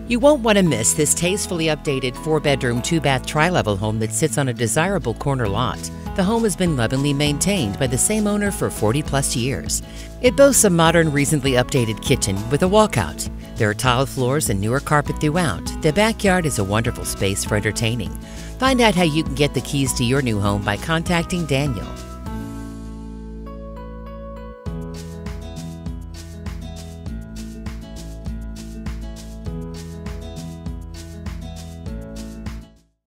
You won't want to miss this tastefully updated 4-bedroom, 2-bath tri-level home that sits on a desirable corner lot. The home has been lovingly maintained by the same owner for 40-plus years. It boasts a modern, recently updated kitchen with a walkout. There are tiled floors and newer carpet throughout. The backyard is a wonderful space for entertaining. Find out how you can get the keys to your new home by contacting Daniel.